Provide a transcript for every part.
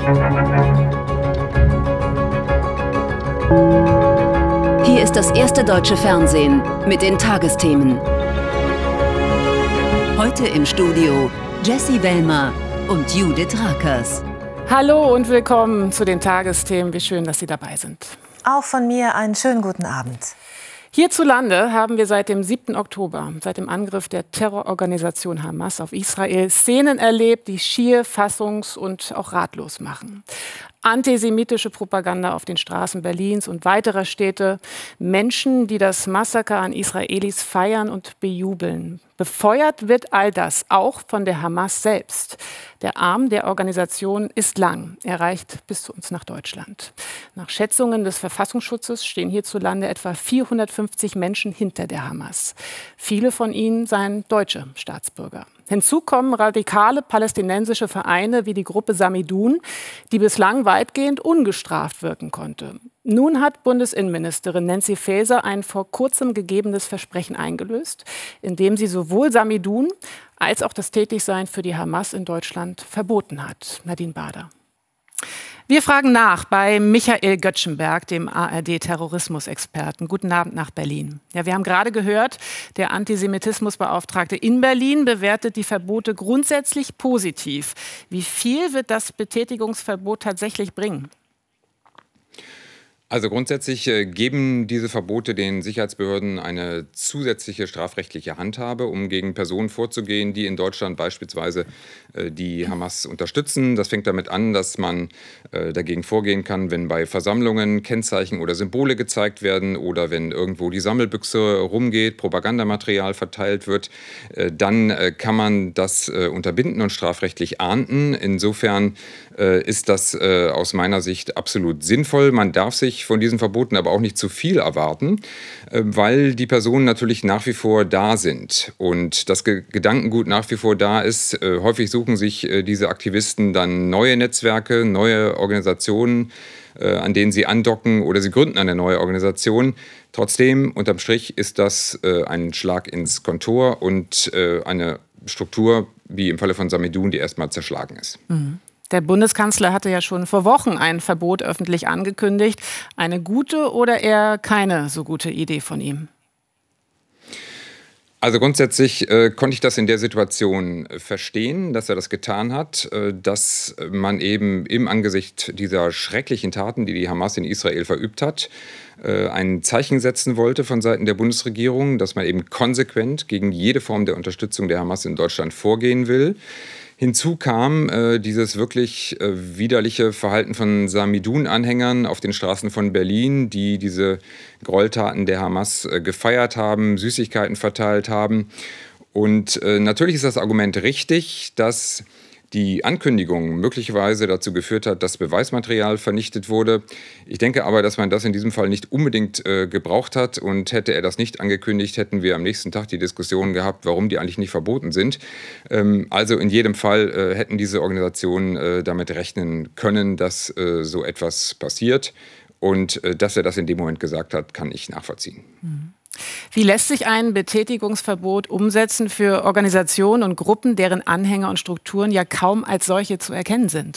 Hier ist das erste deutsche Fernsehen mit den Tagesthemen. Heute im Studio Jessie Wellmer und Judith Rakers. Hallo und willkommen zu den Tagesthemen. Wie schön, dass Sie dabei sind. Auch von mir einen schönen guten Abend. Hierzulande haben wir seit dem 7. Oktober, seit dem Angriff der Terrororganisation Hamas auf Israel, Szenen erlebt, die schier fassungs- und auch ratlos machen. Antisemitische Propaganda auf den Straßen Berlins und weiterer Städte, Menschen, die das Massaker an Israelis feiern und bejubeln. Befeuert wird all das auch von der Hamas selbst. Der Arm der Organisation ist lang. Er reicht bis zu uns nach Deutschland. Nach Schätzungen des Verfassungsschutzes stehen hierzulande etwa 450 Menschen hinter der Hamas. Viele von ihnen seien deutsche Staatsbürger. Hinzu kommen radikale palästinensische Vereine wie die Gruppe Samidun, die bislang weitgehend ungestraft wirken konnte. Nun hat Bundesinnenministerin Nancy Faeser ein vor kurzem gegebenes Versprechen eingelöst, indem sie sowohl Samidun als auch das Tätigsein für die Hamas in Deutschland verboten hat. Nadine Bader. Wir fragen nach bei Michael Göttschenberg, dem ARD-Terrorismusexperten. Guten Abend nach Berlin. Ja, wir haben gerade gehört, der Antisemitismusbeauftragte in Berlin bewertet die Verbote grundsätzlich positiv. Wie viel wird das Betätigungsverbot tatsächlich bringen? Also grundsätzlich geben diese Verbote den Sicherheitsbehörden eine zusätzliche strafrechtliche Handhabe, um gegen Personen vorzugehen, die in Deutschland beispielsweise die Hamas unterstützen. Das fängt damit an, dass man dagegen vorgehen kann, wenn bei Versammlungen Kennzeichen oder Symbole gezeigt werden oder wenn irgendwo die Sammelbüchse rumgeht, Propagandamaterial verteilt wird. Dann kann man das unterbinden und strafrechtlich ahnden. Insofern ist das aus meiner Sicht absolut sinnvoll. Man darf sich von diesen Verboten aber auch nicht zu viel erwarten, weil die Personen natürlich nach wie vor da sind und das Gedankengut nach wie vor da ist. Häufig suchen sich diese Aktivisten dann neue Netzwerke, neue Organisationen, an denen sie andocken oder sie gründen eine neue Organisation. Trotzdem, unterm Strich, ist das ein Schlag ins Kontor und eine Struktur, wie im Falle von Samidun, die erstmal zerschlagen ist. Mhm. Der Bundeskanzler hatte ja schon vor Wochen ein Verbot öffentlich angekündigt. Eine gute oder eher keine so gute Idee von ihm? Also grundsätzlich konnte ich das in der Situation verstehen, dass er das getan hat, dass man eben im Angesicht dieser schrecklichen Taten, die die Hamas in Israel verübt hat, ein Zeichen setzen wollte von Seiten der Bundesregierung, dass man eben konsequent gegen jede Form der Unterstützung der Hamas in Deutschland vorgehen will. Hinzu kam dieses wirklich widerliche Verhalten von Samidun-Anhängern auf den Straßen von Berlin, die diese Gräueltaten der Hamas gefeiert haben, Süßigkeiten verteilt haben. Und natürlich ist das Argument richtig, dass die Ankündigung möglicherweise dazu geführt hat, dass Beweismaterial vernichtet wurde. Ich denke aber, dass man das in diesem Fall nicht unbedingt gebraucht hat. Und hätte er das nicht angekündigt, hätten wir am nächsten Tag die Diskussion gehabt, warum die eigentlich nicht verboten sind. Also in jedem Fall hätten diese Organisationen damit rechnen können, dass so etwas passiert. Und dass er das in dem Moment gesagt hat, kann ich nachvollziehen. Mhm. Wie lässt sich ein Betätigungsverbot umsetzen für Organisationen und Gruppen, deren Anhänger und Strukturen ja kaum als solche zu erkennen sind?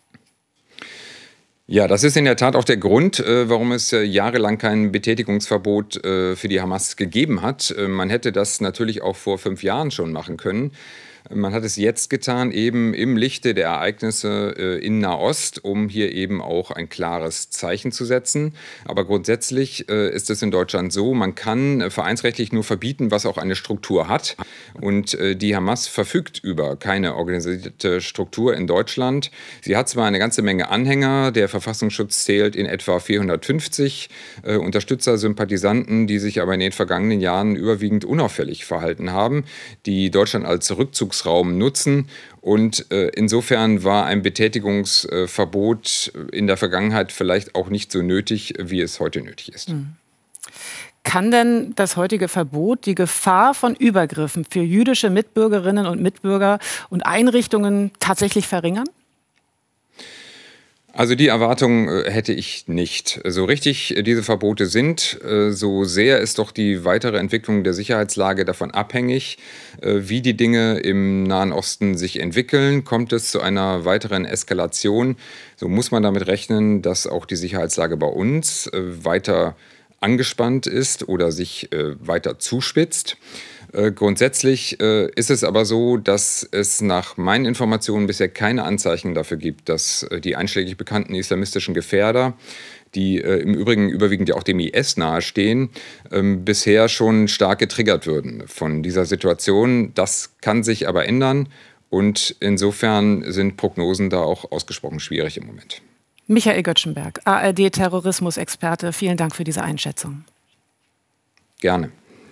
Ja, das ist in der Tat auch der Grund, warum es jahrelang kein Betätigungsverbot für die Hamas gegeben hat. Man hätte das natürlich auch vor 5 Jahren schon machen können. Man hat es jetzt getan, eben im Lichte der Ereignisse in Nahost, um hier eben auch ein klares Zeichen zu setzen. Aber grundsätzlich ist es in Deutschland so, man kann vereinsrechtlich nur verbieten, was auch eine Struktur hat. Und die Hamas verfügt über keine organisierte Struktur in Deutschland. Sie hat zwar eine ganze Menge Anhänger, der Verfassungsschutz zählt in etwa 450 Unterstützer, Sympathisanten, die sich aber in den vergangenen Jahren überwiegend unauffällig verhalten haben, die Deutschland als Rückzugsraum nutzen. Und insofern war ein Betätigungsverbot in der Vergangenheit vielleicht auch nicht so nötig, wie es heute nötig ist. Kann denn das heutige Verbot die Gefahr von Übergriffen für jüdische Mitbürgerinnen und Mitbürger und Einrichtungen tatsächlich verringern? Also die Erwartung hätte ich nicht. So richtig diese Verbote sind, so sehr ist doch die weitere Entwicklung der Sicherheitslage davon abhängig, wie die Dinge im Nahen Osten sich entwickeln. Kommt es zu einer weiteren Eskalation, so muss man damit rechnen, dass auch die Sicherheitslage bei uns weiter angespannt ist oder sich weiter zuspitzt. Grundsätzlich ist es aber so, dass es nach meinen Informationen bisher keine Anzeichen dafür gibt, dass die einschlägig bekannten islamistischen Gefährder, die im Übrigen überwiegend ja auch dem IS nahestehen, bisher schon stark getriggert würden von dieser Situation. Das kann sich aber ändern und insofern sind Prognosen da auch ausgesprochen schwierig im Moment. Michael Göttschenberg, ARD-Terrorismusexperte, vielen Dank für diese Einschätzung. Gerne.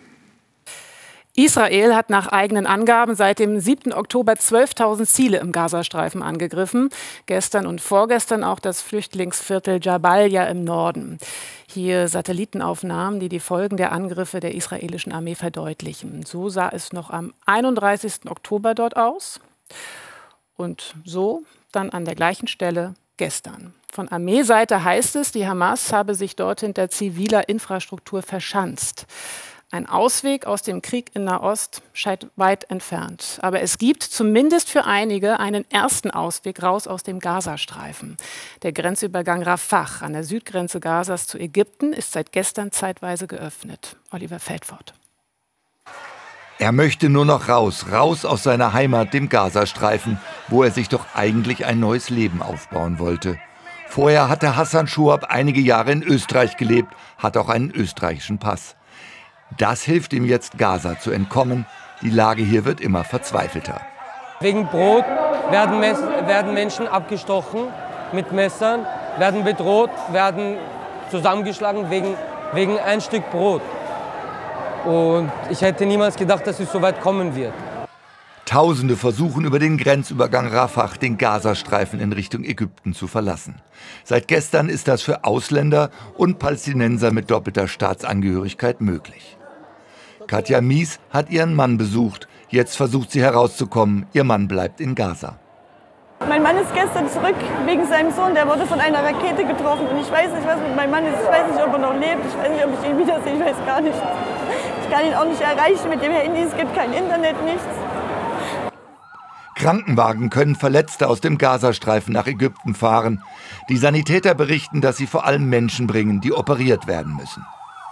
Israel hat nach eigenen Angaben seit dem 7. Oktober 12.000 Ziele im Gazastreifen angegriffen. Gestern und vorgestern auch das Flüchtlingsviertel Jabalia im Norden. Hier Satellitenaufnahmen, die die Folgen der Angriffe der israelischen Armee verdeutlichen. So sah es noch am 31. Oktober dort aus. Und so dann an der gleichen Stelle gestern. Von Armeeseite heißt es, die Hamas habe sich dort hinter ziviler Infrastruktur verschanzt. Ein Ausweg aus dem Krieg in Nahost scheint weit entfernt. Aber es gibt zumindest für einige einen ersten Ausweg raus aus dem Gazastreifen. Der Grenzübergang Rafah an der Südgrenze Gazas zu Ägypten ist seit gestern zeitweise geöffnet. Oliver Feldfort. Er möchte nur noch raus aus seiner Heimat, dem Gazastreifen, wo er sich doch eigentlich ein neues Leben aufbauen wollte. Vorher hatte Hassan Schuab einige Jahre in Österreich gelebt, hat auch einen österreichischen Pass. Das hilft ihm jetzt, Gaza zu entkommen. Die Lage hier wird immer verzweifelter. Wegen Brot werden Menschen abgestochen mit Messern, werden bedroht, werden zusammengeschlagen wegen ein Stück Brot. Und ich hätte niemals gedacht, dass es so weit kommen wird. Tausende versuchen über den Grenzübergang Rafah den Gazastreifen in Richtung Ägypten zu verlassen. Seit gestern ist das für Ausländer und Palästinenser mit doppelter Staatsangehörigkeit möglich. Katja Mies hat ihren Mann besucht. Jetzt versucht sie herauszukommen. Ihr Mann bleibt in Gaza. Mein Mann ist gestern zurück wegen seinem Sohn. Der wurde von einer Rakete getroffen. Und ich weiß nicht, was mit meinem Mann ist. Ich weiß nicht, ob er noch lebt. Ich weiß nicht, ob ich ihn wiedersehe. Ich weiß gar nicht. Ich kann ihn auch nicht erreichen mit dem Handy. Es gibt kein Internet, nichts. Krankenwagen können Verletzte aus dem Gazastreifen nach Ägypten fahren. Die Sanitäter berichten, dass sie vor allem Menschen bringen, die operiert werden müssen.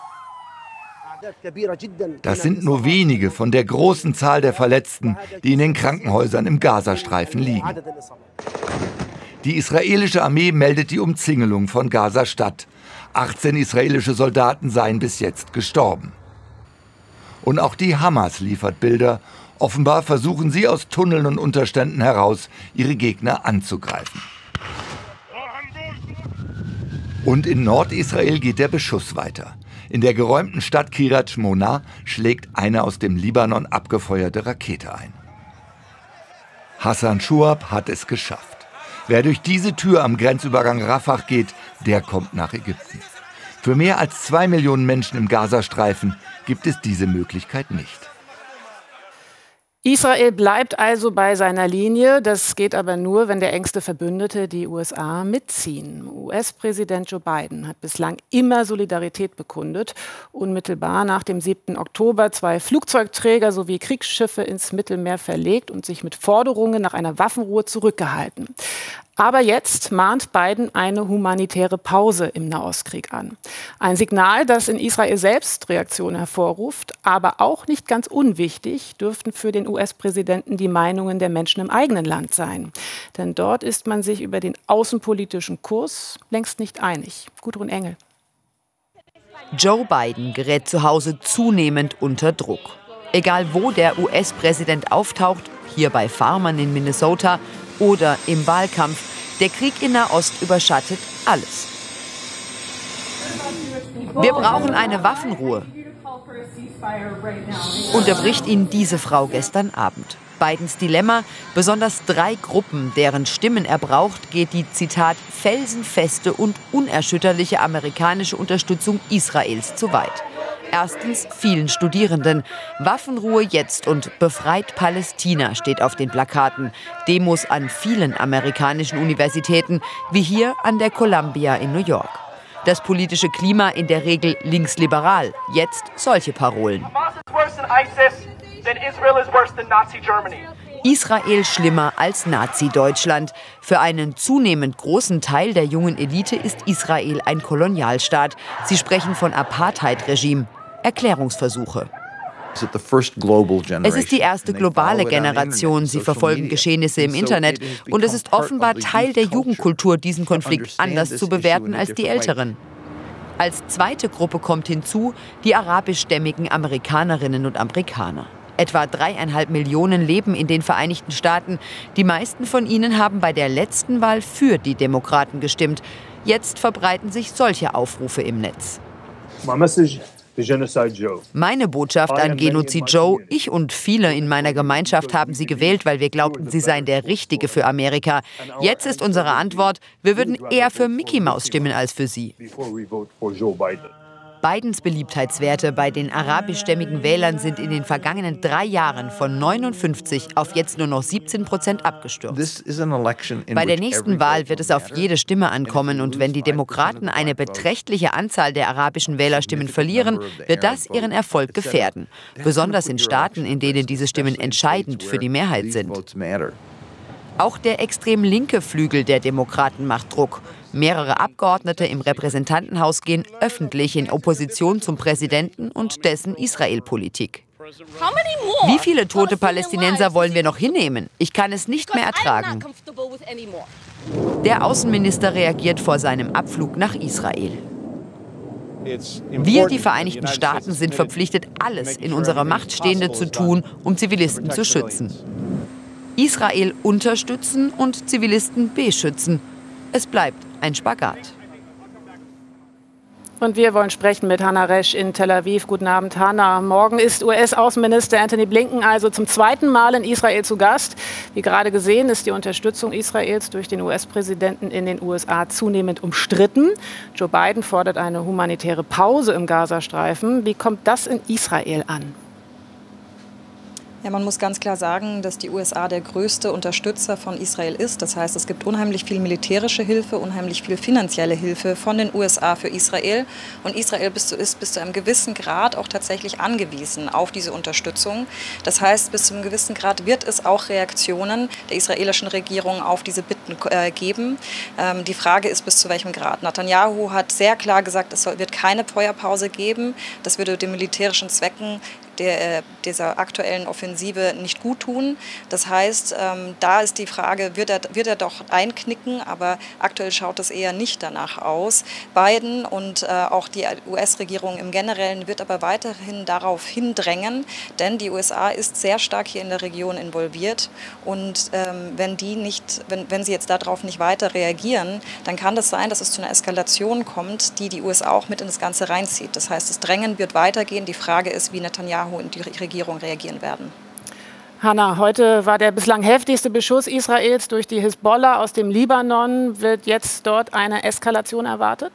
Das sind nur wenige von der großen Zahl der Verletzten, die in den Krankenhäusern im Gazastreifen liegen. Die israelische Armee meldet die Umzingelung von Gaza-Stadt. 18 israelische Soldaten seien bis jetzt gestorben. Und auch die Hamas liefert Bilder. Offenbar versuchen sie aus Tunneln und Unterständen heraus, ihre Gegner anzugreifen. Und in Nordisrael geht der Beschuss weiter. In der geräumten Stadt Kiryat Shmona schlägt eine aus dem Libanon abgefeuerte Rakete ein. Hassan Schuab hat es geschafft. Wer durch diese Tür am Grenzübergang Rafah geht, der kommt nach Ägypten. Für mehr als 2 Millionen Menschen im Gazastreifen gibt es diese Möglichkeit nicht. Israel bleibt also bei seiner Linie. Das geht aber nur, wenn der engste Verbündete, die USA, mitziehen. US-Präsident Joe Biden hat bislang immer Solidarität bekundet. Unmittelbar nach dem 7. Oktober 2 Flugzeugträger sowie Kriegsschiffe ins Mittelmeer verlegt und sich mit Forderungen nach einer Waffenruhe zurückgehalten. Aber jetzt mahnt Biden eine humanitäre Pause im Nahostkrieg an. Ein Signal, das in Israel selbst Reaktionen hervorruft, aber auch nicht ganz unwichtig, dürften für den US-Präsidenten die Meinungen der Menschen im eigenen Land sein. Denn dort ist man sich über den außenpolitischen Kurs längst nicht einig. Gudrun Engel. Joe Biden gerät zu Hause zunehmend unter Druck. Egal wo der US-Präsident auftaucht, hier bei Farmern in Minnesota oder im Wahlkampf, der Krieg in Nahost überschattet alles. Wir brauchen eine Waffenruhe, unterbricht ihn diese Frau gestern Abend. Bidens Dilemma, besonders 3 Gruppen, deren Stimmen er braucht, geht die, Zitat, felsenfeste und unerschütterliche amerikanische Unterstützung Israels zu weit. Erstens vielen Studierenden. Waffenruhe jetzt und befreit Palästina steht auf den Plakaten. Demos an vielen amerikanischen Universitäten, wie hier an der Columbia in New York. Das politische Klima in der Regel linksliberal. Jetzt solche Parolen. Israel schlimmer als Nazi-Deutschland. Für einen zunehmend großen Teil der jungen Elite ist Israel ein Kolonialstaat. Sie sprechen von Apartheid-Regime. Erklärungsversuche. Es ist die erste globale Generation. Sie verfolgen Geschehnisse im Internet. Und es ist offenbar Teil der Jugendkultur, diesen Konflikt anders zu bewerten als die Älteren. Als zweite Gruppe kommt hinzu die arabischstämmigen Amerikanerinnen und Amerikaner. Etwa 3,5 Millionen leben in den Vereinigten Staaten. Die meisten von ihnen haben bei der letzten Wahl für die Demokraten gestimmt. Jetzt verbreiten sich solche Aufrufe im Netz. Meine Botschaft an Genozid Joe: Ich und viele in meiner Gemeinschaft haben sie gewählt, weil wir glaubten, sie seien der Richtige für Amerika. Jetzt ist unsere Antwort: Wir würden eher für Mickey Mouse stimmen als für sie. Bidens Beliebtheitswerte bei den arabischstämmigen Wählern sind in den vergangenen 3 Jahren von 59 auf jetzt nur noch 17% abgestürzt. Bei der nächsten Wahl wird es auf jede Stimme ankommen. Und wenn die Demokraten eine beträchtliche Anzahl der arabischen Wählerstimmen verlieren, wird das ihren Erfolg gefährden. Besonders in Staaten, in denen diese Stimmen entscheidend für die Mehrheit sind. Auch der extrem linke Flügel der Demokraten macht Druck. Mehrere Abgeordnete im Repräsentantenhaus gehen öffentlich in Opposition zum Präsidenten und dessen Israel-Politik. Wie viele tote Palästinenser wollen wir noch hinnehmen? Ich kann es nicht mehr ertragen. Der Außenminister reagiert vor seinem Abflug nach Israel. Wir, die Vereinigten Staaten, sind verpflichtet, alles in unserer Macht Stehende zu tun, um Zivilisten zu schützen. Israel unterstützen und Zivilisten beschützen. Es bleibt ein Spagat. Und wir wollen sprechen mit Hannah Resch in Tel Aviv. Guten Abend, Hannah. Morgen ist US-Außenminister Antony Blinken also zum 2. Mal in Israel zu Gast. Wie gerade gesehen, ist die Unterstützung Israels durch den US-Präsidenten in den USA zunehmend umstritten. Joe Biden fordert eine humanitäre Pause im Gazastreifen. Wie kommt das in Israel an? Ja, man muss ganz klar sagen, dass die USA der größte Unterstützer von Israel ist. Das heißt, es gibt unheimlich viel militärische Hilfe, unheimlich viel finanzielle Hilfe von den USA für Israel. Und Israel ist bis zu einem gewissen Grad auch tatsächlich angewiesen auf diese Unterstützung. Das heißt, bis zu einem gewissen Grad wird es auch Reaktionen der israelischen Regierung auf diese Bitten geben. Die Frage ist, bis zu welchem Grad. Netanyahu hat sehr klar gesagt, es wird keine Feuerpause geben. Das würde den militärischen Zwecken dieser aktuellen Offensive nicht gut tun. Das heißt, da ist die Frage, wird er doch einknicken, aber aktuell schaut es eher nicht danach aus. Biden und auch die US-Regierung im Generellen wird aber weiterhin darauf hindrängen, denn die USA ist sehr stark hier in der Region involviert und wenn sie jetzt darauf nicht weiter reagieren, dann kann das sein, dass es zu einer Eskalation kommt, die USA auch mit in das Ganze reinzieht. Das heißt, das Drängen wird weitergehen. Die Frage ist, wie Netanyahu und die Regierung reagieren werden. Hannah, heute war der bislang heftigste Beschuss Israels durch die Hisbollah aus dem Libanon. Wird jetzt dort eine Eskalation erwartet?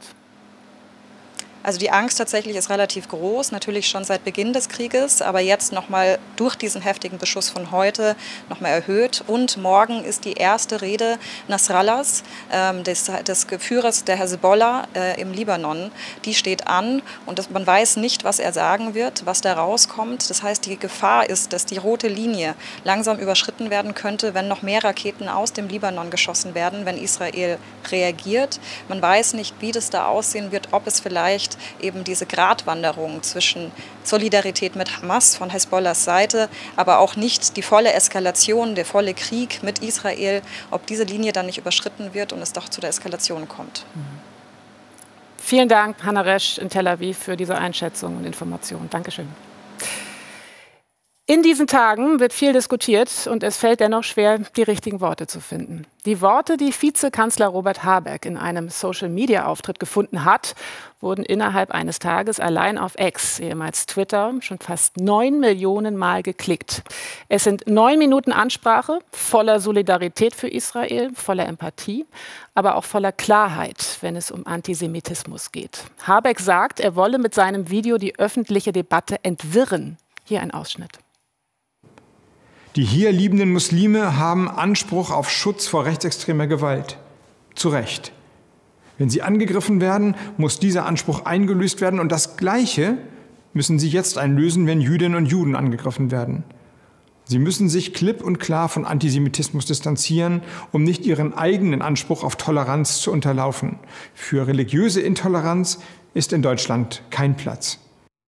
Also die Angst tatsächlich ist relativ groß, natürlich schon seit Beginn des Krieges, aber jetzt nochmal durch diesen heftigen Beschuss von heute nochmal erhöht. Und morgen ist die erste Rede Nasrallahs, des Führers der Hisbollah im Libanon. Die steht an und man weiß nicht, was er sagen wird, was da rauskommt. Das heißt, die Gefahr ist, dass die rote Linie langsam überschritten werden könnte, wenn noch mehr Raketen aus dem Libanon geschossen werden, wenn Israel reagiert. Man weiß nicht, wie das da aussehen wird, ob es vielleicht eben diese Gratwanderung zwischen Solidarität mit Hamas von Hisbollahs Seite, aber auch nicht die volle Eskalation, der volle Krieg mit Israel, ob diese Linie dann nicht überschritten wird und es doch zu der Eskalation kommt. Vielen Dank, Hannah Resch in Tel Aviv, für diese Einschätzung und Informationen. Dankeschön. In diesen Tagen wird viel diskutiert und es fällt dennoch schwer, die richtigen Worte zu finden. Die Worte, die Vizekanzler Robert Habeck in einem Social-Media-Auftritt gefunden hat, wurden innerhalb eines Tages allein auf X, ehemals Twitter, schon fast 9 Millionen Mal geklickt. Es sind 9 Minuten Ansprache, voller Solidarität für Israel, voller Empathie, aber auch voller Klarheit, wenn es um Antisemitismus geht. Habeck sagt, er wolle mit seinem Video die öffentliche Debatte entwirren. Hier ein Ausschnitt. Die hier liebenden Muslime haben Anspruch auf Schutz vor rechtsextremer Gewalt. Zu Recht. Wenn sie angegriffen werden, muss dieser Anspruch eingelöst werden. Und das Gleiche müssen sie jetzt einlösen, wenn Jüdinnen und Juden angegriffen werden. Sie müssen sich klipp und klar von Antisemitismus distanzieren, um nicht ihren eigenen Anspruch auf Toleranz zu unterlaufen. Für religiöse Intoleranz ist in Deutschland kein Platz.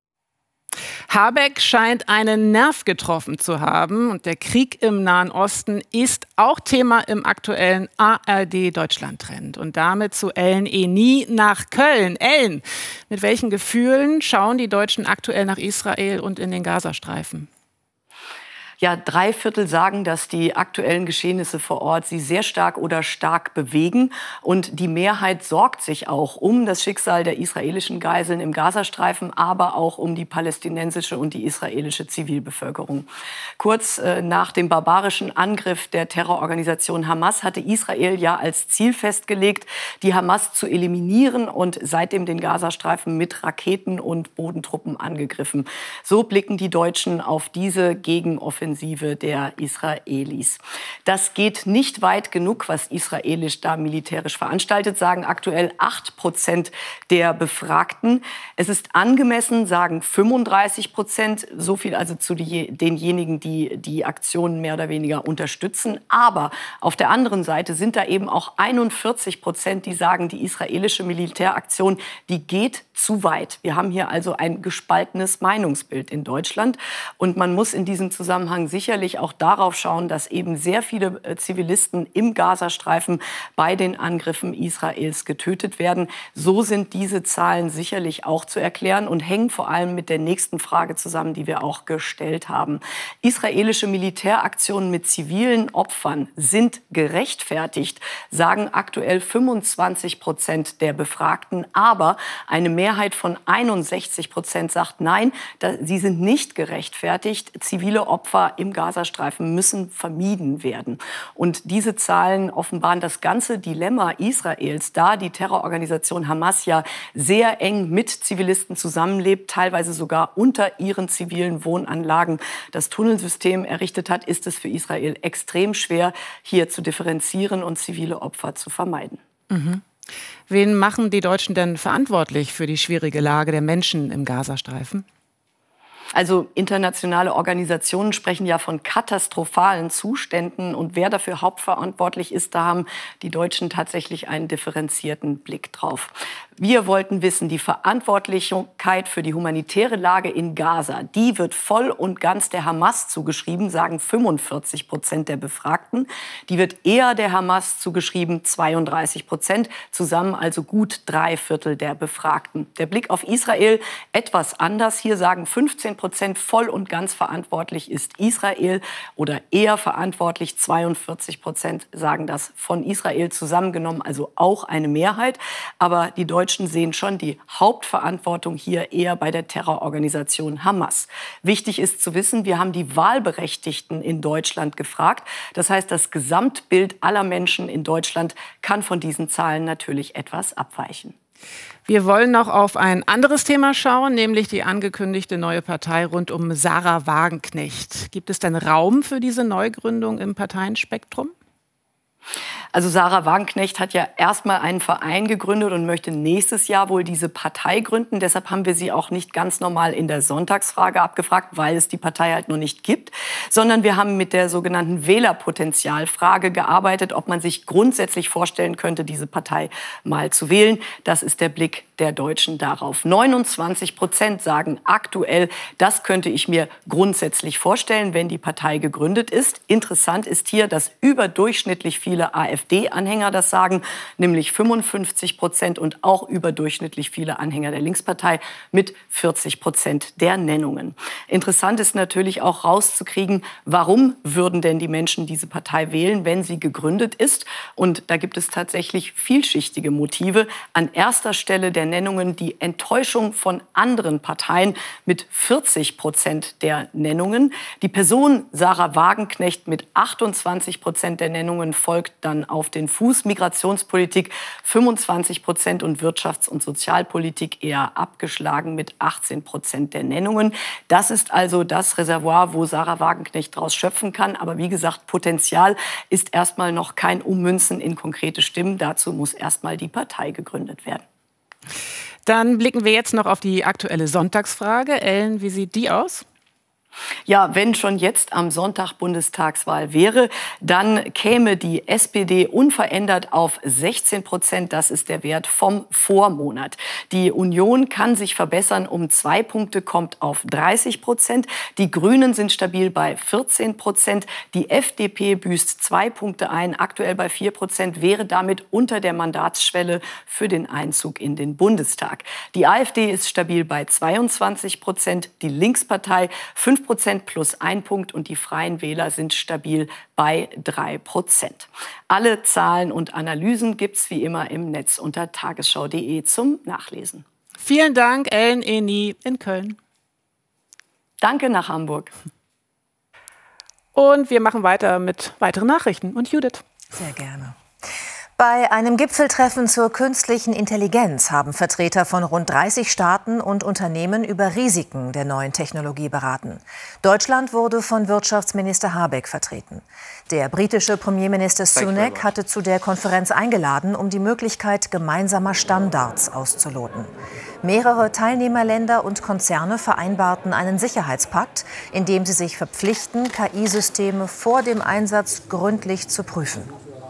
Habeck scheint einen Nerv getroffen zu haben und der Krieg im Nahen Osten ist auch Thema im aktuellen ARD-Deutschland-Trend. Und damit zu Ellen Eni nach Köln. Ellen, mit welchen Gefühlen schauen die Deutschen aktuell nach Israel und in den Gazastreifen? Ja, 3/4 sagen, dass die aktuellen Geschehnisse vor Ort sie sehr stark oder stark bewegen. Und die Mehrheit sorgt sich auch um das Schicksal der israelischen Geiseln im Gazastreifen, aber auch um die palästinensische und die israelische Zivilbevölkerung. Kurz nach dem barbarischen Angriff der Terrororganisation Hamas hatte Israel ja als Ziel festgelegt, die Hamas zu eliminieren und seitdem den Gazastreifen mit Raketen und Bodentruppen angegriffen. So blicken die Deutschen auf diese Gegenoffensive der Israelis. Das geht nicht weit genug, was israelisch da militärisch veranstaltet, sagen aktuell 8% der Befragten. Es ist angemessen, sagen 35%, so viel also zu denjenigen, die die Aktionen mehr oder weniger unterstützen. Aber auf der anderen Seite sind da eben auch 41%, die sagen, die israelische Militäraktion, die geht zu weit. Wir haben hier also ein gespaltenes Meinungsbild in Deutschland. Und man muss in diesem Zusammenhang sicherlich auch darauf schauen, dass eben sehr viele Zivilisten im Gazastreifen bei den Angriffen Israels getötet werden. So sind diese Zahlen sicherlich auch zu erklären und hängen vor allem mit der nächsten Frage zusammen, die wir auch gestellt haben. Israelische Militäraktionen mit zivilen Opfern sind gerechtfertigt, sagen aktuell 25% der Befragten. Aber eine Mehrheit von 61% sagt nein, sie sind nicht gerechtfertigt. Zivile Opfer im Gazastreifen müssen vermieden werden. Und diese Zahlen offenbaren das ganze Dilemma Israels, da die Terrororganisation Hamas ja sehr eng mit Zivilisten zusammenlebt, teilweise sogar unter ihren zivilen Wohnanlagen das Tunnelsystem errichtet hat, ist es für Israel extrem schwer, hier zu differenzieren und zivile Opfer zu vermeiden. Mhm. Wen machen die Deutschen denn verantwortlich für die schwierige Lage der Menschen im Gazastreifen? Also internationale Organisationen sprechen ja von katastrophalen Zuständen. Und wer dafür hauptverantwortlich ist, da haben die Deutschen tatsächlich einen differenzierten Blick drauf. Wir wollten wissen, die Verantwortlichkeit für die humanitäre Lage in Gaza, die wird voll und ganz der Hamas zugeschrieben, sagen 45% der Befragten. Die wird eher der Hamas zugeschrieben, 32%, zusammen also gut 3/4 der Befragten. Der Blick auf Israel etwas anders. Hier sagen 15% voll und ganz verantwortlich ist Israel oder eher verantwortlich. 42% sagen das von Israel zusammengenommen, also auch eine Mehrheit. Aber die Deutschen sehen schon die Hauptverantwortung hier eher bei der Terrororganisation Hamas. Wichtig ist zu wissen, wir haben die Wahlberechtigten in Deutschland gefragt. Das heißt, das Gesamtbild aller Menschen in Deutschland kann von diesen Zahlen natürlich etwas abweichen. Wir wollen noch auf ein anderes Thema schauen, nämlich die angekündigte neue Partei rund um Sarah Wagenknecht. Gibt es denn Raum für diese Neugründung im Parteienspektrum? Also Sarah Wagenknecht hat ja erstmal einen Verein gegründet und möchte nächstes Jahr wohl diese Partei gründen. Deshalb haben wir sie auch nicht ganz normal in der Sonntagsfrage abgefragt, weil es die Partei halt noch nicht gibt, sondern wir haben mit der sogenannten Wählerpotenzialfrage gearbeitet, ob man sich grundsätzlich vorstellen könnte, diese Partei mal zu wählen. Das ist der Blick der Deutschen darauf. 29% sagen aktuell, das könnte ich mir grundsätzlich vorstellen, wenn die Partei gegründet ist. Interessant ist hier, dass überdurchschnittlich viele viele AfD-Anhänger das sagen, nämlich 55% und auch überdurchschnittlich viele Anhänger der Linkspartei mit 40% der Nennungen. Interessant ist natürlich auch rauszukriegen, warum würden denn die Menschen diese Partei wählen, wenn sie gegründet ist. Und da gibt es tatsächlich vielschichtige Motive. An erster Stelle der Nennungen die Enttäuschung von anderen Parteien mit 40% der Nennungen. Die Person Sarah Wagenknecht mit 28% der Nennungen folgt dann auf den Fuß. Migrationspolitik 25% und Wirtschafts- und Sozialpolitik eher abgeschlagen mit 18% der Nennungen. Das ist also das Reservoir, wo Sarah Wagenknecht daraus schöpfen kann. Aber wie gesagt, Potenzial ist erstmal noch kein Ummünzen in konkrete Stimmen. Dazu muss erstmal die Partei gegründet werden. Dann blicken wir jetzt noch auf die aktuelle Sonntagsfrage. Ellen, wie sieht die aus? Ja, wenn schon jetzt am Sonntag Bundestagswahl wäre, dann käme die SPD unverändert auf 16%. Das ist der Wert vom Vormonat. Die Union kann sich verbessern um 2 Punkte, kommt auf 30%. Die Grünen sind stabil bei 14%. Die FDP büßt 2 Punkte ein, aktuell bei 4%, wäre damit unter der Mandatsschwelle für den Einzug in den Bundestag. Die AfD ist stabil bei 22%, die Linkspartei 5% plus 1 Punkt und die Freien Wähler sind stabil bei 3%. Alle Zahlen und Analysen gibt's wie immer im Netz unter tagesschau.de zum Nachlesen. Vielen Dank, Ellen Eni in Köln. Danke nach Hamburg. Und wir machen weiter mit weiteren Nachrichten. Und Judith. Sehr gerne. Bei einem Gipfeltreffen zur künstlichen Intelligenz haben Vertreter von rund 30 Staaten und Unternehmen über Risiken der neuen Technologie beraten. Deutschland wurde von Wirtschaftsminister Habeck vertreten. Der britische Premierminister Sunak hatte zu der Konferenz eingeladen, um die Möglichkeit gemeinsamer Standards auszuloten. Mehrere Teilnehmerländer und Konzerne vereinbarten einen Sicherheitspakt, in dem sie sich verpflichten, KI-Systeme vor dem Einsatz gründlich zu prüfen.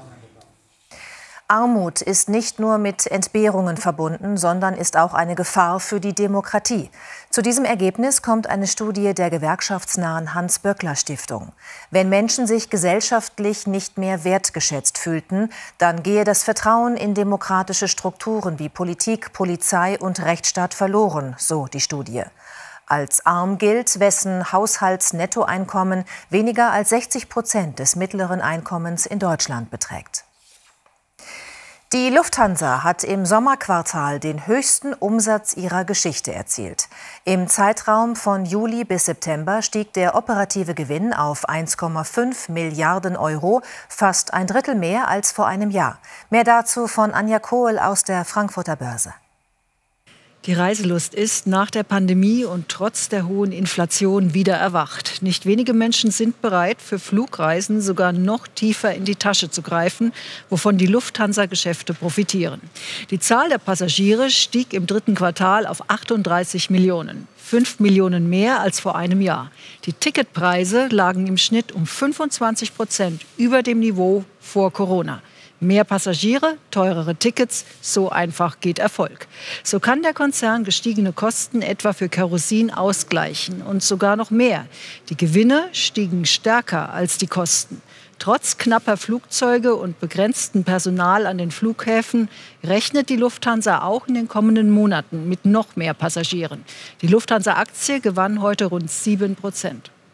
Armut ist nicht nur mit Entbehrungen verbunden, sondern ist auch eine Gefahr für die Demokratie. Zu diesem Ergebnis kommt eine Studie der gewerkschaftsnahen Hans-Böckler-Stiftung. Wenn Menschen sich gesellschaftlich nicht mehr wertgeschätzt fühlten, dann gehe das Vertrauen in demokratische Strukturen wie Politik, Polizei und Rechtsstaat verloren, so die Studie. Als arm gilt, wessen Haushaltsnettoeinkommen weniger als 60% des mittleren Einkommens in Deutschland beträgt. Die Lufthansa hat im Sommerquartal den höchsten Umsatz ihrer Geschichte erzielt. Im Zeitraum von Juli bis September stieg der operative Gewinn auf 1,5 Milliarden Euro, fast ein Drittel mehr als vor einem Jahr. Mehr dazu von Anja Kohl aus der Frankfurter Börse. Die Reiselust ist nach der Pandemie und trotz der hohen Inflation wieder erwacht. Nicht wenige Menschen sind bereit, für Flugreisen sogar noch tiefer in die Tasche zu greifen, wovon die Lufthansa-Geschäfte profitieren. Die Zahl der Passagiere stieg im dritten Quartal auf 38 Millionen. 5 Millionen mehr als vor einem Jahr. Die Ticketpreise lagen im Schnitt um 25% über dem Niveau vor Corona. Mehr Passagiere, teurere Tickets, so einfach geht Erfolg. So kann der Konzern gestiegene Kosten etwa für Kerosin ausgleichen und sogar noch mehr. Die Gewinne stiegen stärker als die Kosten. Trotz knapper Flugzeuge und begrenztem Personal an den Flughäfen rechnet die Lufthansa auch in den kommenden Monaten mit noch mehr Passagieren. Die Lufthansa-Aktie gewann heute rund 7%.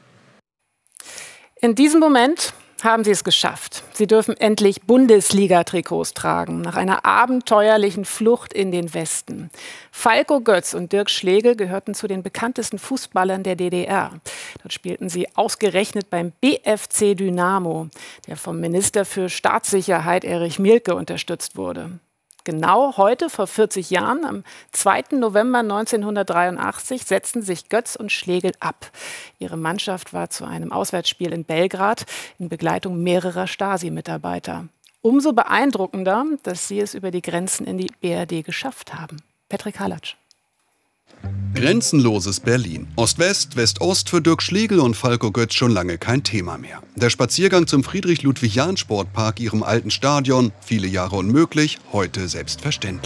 In diesem Moment haben sie es geschafft. Sie dürfen endlich Bundesliga-Trikots tragen, nach einer abenteuerlichen Flucht in den Westen. Falco Götz und Dirk Schlegel gehörten zu den bekanntesten Fußballern der DDR. Dort spielten sie ausgerechnet beim BFC Dynamo, der vom Minister für Staatssicherheit Erich Mielke unterstützt wurde. Genau heute, vor 40 Jahren, am 2. November 1983, setzten sich Götz und Schlegel ab. Ihre Mannschaft war zu einem Auswärtsspiel in Belgrad in Begleitung mehrerer Stasi-Mitarbeiter. Umso beeindruckender, dass sie es über die Grenzen in die BRD geschafft haben. Patrick Halatsch. Grenzenloses Berlin. Ost-West, West-Ost für Dirk Schlegel und Falco Götz schon lange kein Thema mehr. Der Spaziergang zum Friedrich-Ludwig-Jahn-Sportpark, ihrem alten Stadion, viele Jahre unmöglich, heute selbstverständlich.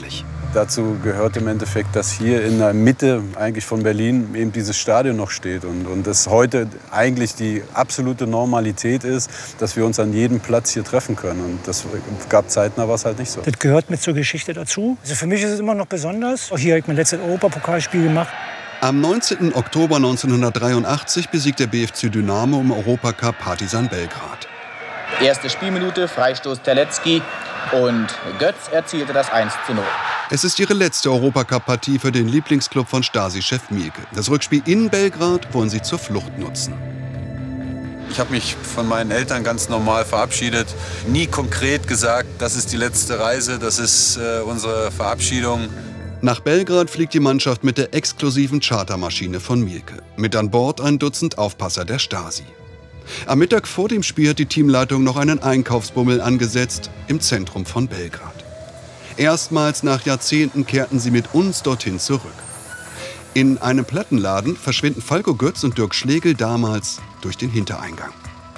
Dazu gehört im Endeffekt, dass hier in der Mitte eigentlich von Berlin eben dieses Stadion noch steht und das heute eigentlich die absolute Normalität ist, dass wir uns an jedem Platz hier treffen können. Und das gab Zeiten, da war es halt nicht so. Das gehört mit zur Geschichte dazu. Also für mich ist es immer noch besonders. Auch hier habe ich mein letztes Europapokalspiel gemacht. Am 19. Oktober 1983 besiegt der BFC Dynamo im Europacup Partizan Belgrad. Erste Spielminute, Freistoß Terlecki und Götz erzielte das 1:0. Es ist ihre letzte Europacup-Partie für den Lieblingsclub von Stasi-Chef Mielke. Das Rückspiel in Belgrad wollen sie zur Flucht nutzen. Ich habe mich von meinen Eltern ganz normal verabschiedet. Nie konkret gesagt, das ist die letzte Reise, das ist unsere Verabschiedung. Nach Belgrad fliegt die Mannschaft mit der exklusiven Chartermaschine von Mielke. Mit an Bord ein Dutzend Aufpasser der Stasi. Am Mittag vor dem Spiel hat die Teamleitung noch einen Einkaufsbummel angesetzt im Zentrum von Belgrad. Erstmals nach Jahrzehnten kehrten sie mit uns dorthin zurück. In einem Plattenladen verschwinden Falco Götz und Dirk Schlegel damals durch den Hintereingang.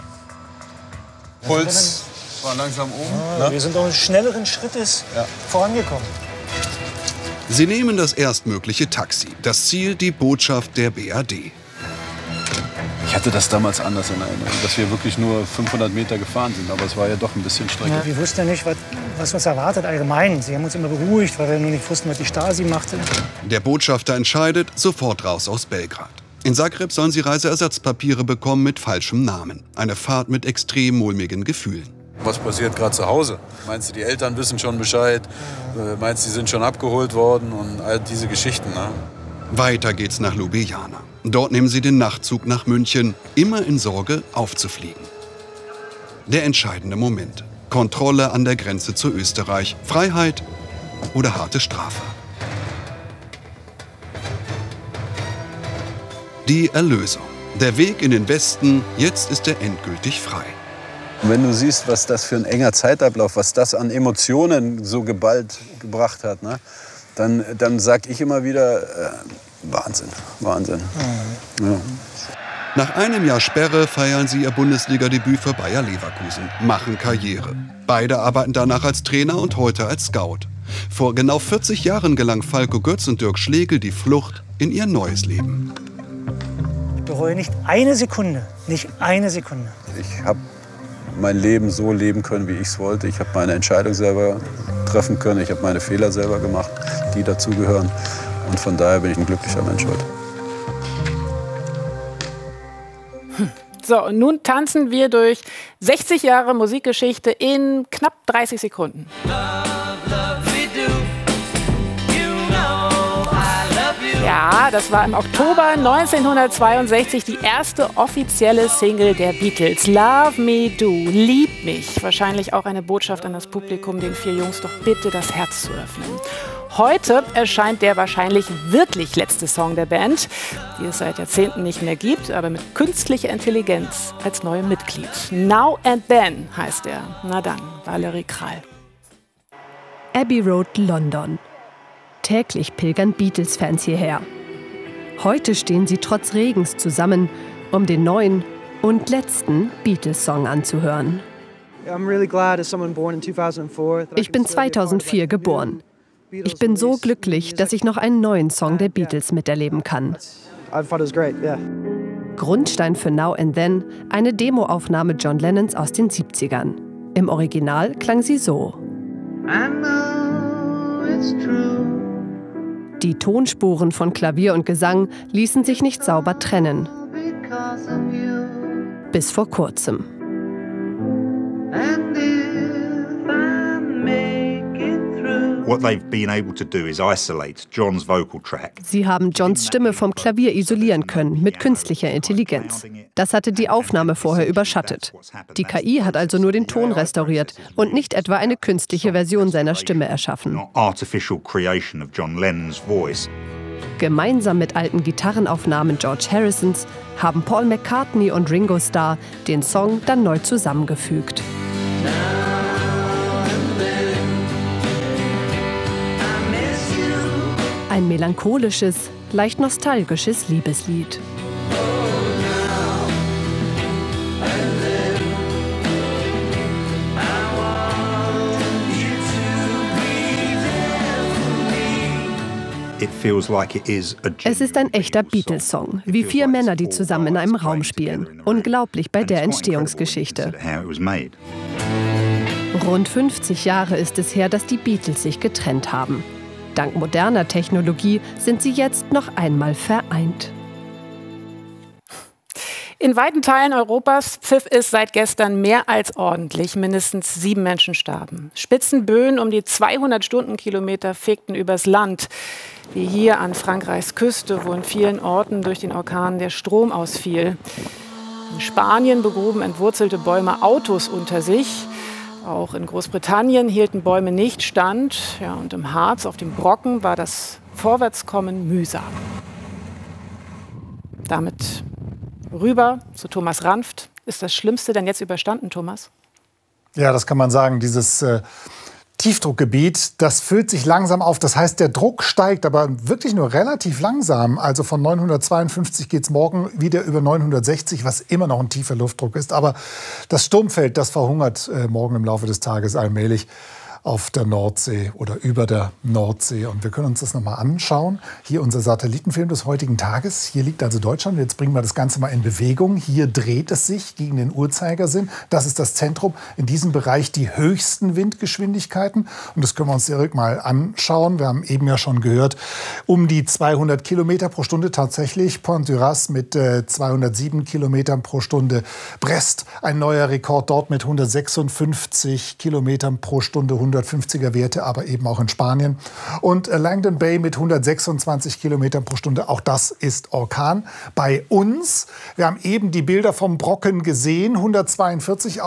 Puls war langsam oben. Ja, wir sind auch schnelleren Schrittes vorangekommen. Sie nehmen das erstmögliche Taxi. Das Ziel, die Botschaft der BRD. Ich hatte das damals anders in Erinnerung, dass wir wirklich nur 500 Meter gefahren sind. Aber es war ja doch ein bisschen Strecke. Ja, wir wussten ja nicht, was uns erwartet allgemein. Sie haben uns immer beruhigt, weil wir nur nicht wussten, was die Stasi machte. Der Botschafter entscheidet, sofort raus aus Belgrad. In Zagreb sollen sie Reiseersatzpapiere bekommen mit falschem Namen. Eine Fahrt mit extrem mulmigen Gefühlen. Was passiert gerade zu Hause? Meinst du, die Eltern wissen schon Bescheid? Meinst du, die sind schon abgeholt worden? Und all diese Geschichten. Ne? Weiter geht's nach Ljubljana. Dort nehmen sie den Nachtzug nach München, immer in Sorge, aufzufliegen. Der entscheidende Moment. Kontrolle an der Grenze zu Österreich. Freiheit oder harte Strafe. Die Erlösung. Der Weg in den Westen, jetzt ist er endgültig frei. Und wenn du siehst, was das für ein enger Zeitablauf, was das an Emotionen so geballt gebracht hat, ne, dann sag ich immer wieder, Wahnsinn, Wahnsinn. Ja. Nach einem Jahr Sperre feiern sie ihr Bundesliga-Debüt für Bayer Leverkusen, machen Karriere. Beide arbeiten danach als Trainer und heute als Scout. Vor genau 40 Jahren gelang Falco Götz und Dirk Schlegel die Flucht in ihr neues Leben. Ich bereue nicht eine Sekunde, nicht eine Sekunde. Ich habe mein Leben so leben können, wie ich es wollte. Ich habe meine Entscheidung selber treffen können. Ich habe meine Fehler selber gemacht, die dazugehören. Und von daher bin ich ein glücklicher Mensch heute. So, und nun tanzen wir durch 60 Jahre Musikgeschichte in knapp 30 Sekunden. Ja, das war im Oktober 1962 die erste offizielle Single der Beatles. Love Me Do, lieb mich. Wahrscheinlich auch eine Botschaft an das Publikum, den 4 Jungs doch bitte das Herz zu öffnen. Heute erscheint der wahrscheinlich wirklich letzte Song der Band, die es seit Jahrzehnten nicht mehr gibt, aber mit künstlicher Intelligenz als neues Mitglied. Now and Then heißt er. Na dann, Valerie Krall. Abbey Road, London. Täglich pilgern Beatles-Fans hierher. Heute stehen sie trotz Regens zusammen, um den neuen und letzten Beatles-Song anzuhören. Ich bin 2004 geboren. Ich bin so glücklich, dass ich noch einen neuen Song der Beatles miterleben kann. Grundstein für Now and Then, eine Demoaufnahme John Lennons aus den 70ern. Im Original klang sie so. Die Tonspuren von Klavier und Gesang ließen sich nicht sauber trennen. Bis vor kurzem. Sie haben Johns Stimme vom Klavier isolieren können mit künstlicher Intelligenz. Das hatte die Aufnahme vorher überschattet. Die KI hat also nur den Ton restauriert und nicht etwa eine künstliche Version seiner Stimme erschaffen. Gemeinsam mit alten Gitarrenaufnahmen George Harrisons haben Paul McCartney und Ringo Starr den Song dann neu zusammengefügt. Ein melancholisches, leicht nostalgisches Liebeslied. Es ist ein echter Beatles-Song, wie 4 Männer, die zusammen in einem Raum spielen. Unglaublich bei der Entstehungsgeschichte. Rund 50 Jahre ist es her, dass die Beatles sich getrennt haben. Dank moderner Technologie sind sie jetzt noch einmal vereint. In weiten Teilen Europas pfiff es seit gestern mehr als ordentlich. Mindestens 7 Menschen starben. Spitzenböen um die 200 Stundenkilometer fegten übers Land. Wie hier an Frankreichs Küste, wo in vielen Orten durch den Orkan der Strom ausfiel. In Spanien begruben entwurzelte Bäume Autos unter sich. Auch in Großbritannien hielten Bäume nicht stand. Ja, und im Harz auf dem Brocken war das Vorwärtskommen mühsam. Damit rüber zu Thomas Ranft. Ist das Schlimmste denn jetzt überstanden, Thomas? Ja, das kann man sagen. Dieses Tiefdruckgebiet, das füllt sich langsam auf. Das heißt, der Druck steigt, aber wirklich nur relativ langsam. Also von 952 geht es morgen wieder über 960, was immer noch ein tiefer Luftdruck ist. Aber das Sturmfeld, das verhungert morgen im Laufe des Tages allmählich auf der Nordsee oder über der Nordsee. Und wir können uns das nochmal anschauen. Hier unser Satellitenfilm des heutigen Tages. Hier liegt also Deutschland. Jetzt bringen wir das Ganze mal in Bewegung. Hier dreht es sich gegen den Uhrzeigersinn. Das ist das Zentrum. In diesem Bereich die höchsten Windgeschwindigkeiten. Und das können wir uns direkt mal anschauen. Wir haben eben ja schon gehört, um die 200 Kilometer pro Stunde tatsächlich. Pont-d'Arras mit 207 Kilometern pro Stunde. Brest, ein neuer Rekord dort mit 156 Kilometern pro Stunde. 150er Werte, aber eben auch in Spanien. Und Langdon Bay mit 126 Kilometern pro Stunde. Auch das ist Orkan. Bei uns, wir haben eben die Bilder vom Brocken gesehen, 142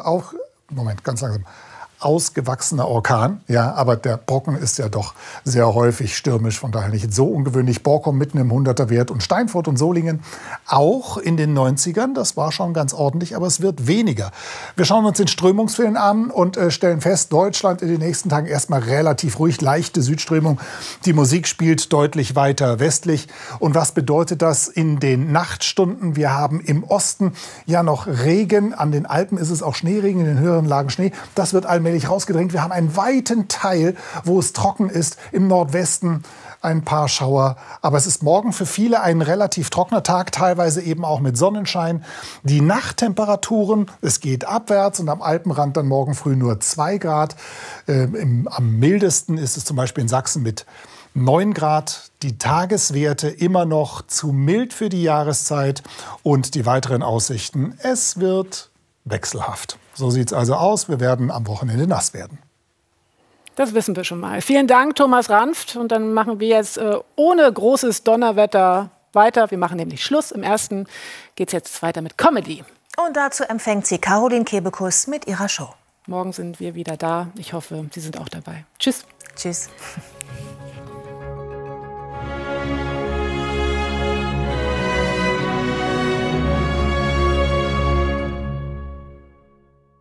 ausgewachsener Orkan. Ja, aber der Brocken ist ja doch sehr häufig stürmisch, von daher nicht so ungewöhnlich. Borkum mitten im 100er-Wert und Steinfurt und Solingen auch in den 90ern. Das war schon ganz ordentlich, aber es wird weniger. Wir schauen uns den Strömungsfilm an und stellen fest, Deutschland in den nächsten Tagen erstmal relativ ruhig, leichte Südströmung. Die Musik spielt deutlich weiter westlich. Und was bedeutet das in den Nachtstunden? Wir haben im Osten ja noch Regen. An den Alpen ist es auch Schneeregen, in den höheren Lagen Schnee. Das wird allmählich rausgedrängt. Wir haben einen weiten Teil, wo es trocken ist. Im Nordwesten ein paar Schauer. Aber es ist morgen für viele ein relativ trockener Tag, teilweise eben auch mit Sonnenschein. Die Nachttemperaturen, es geht abwärts und am Alpenrand dann morgen früh nur 2 Grad. Am mildesten ist es zum Beispiel in Sachsen mit 9 Grad. Die Tageswerte immer noch zu mild für die Jahreszeit. Und die weiteren Aussichten, es wird wechselhaft. So sieht es also aus. Wir werden am Wochenende nass werden. Das wissen wir schon mal. Vielen Dank, Thomas Ranft. Und dann machen wir jetzt ohne großes Donnerwetter weiter. Wir machen nämlich Schluss. Im ersten geht es jetzt weiter mit Comedy. Und dazu empfängt sie Caroline Kebekus mit ihrer Show. Morgen sind wir wieder da. Ich hoffe, Sie sind auch dabei. Tschüss. Tschüss.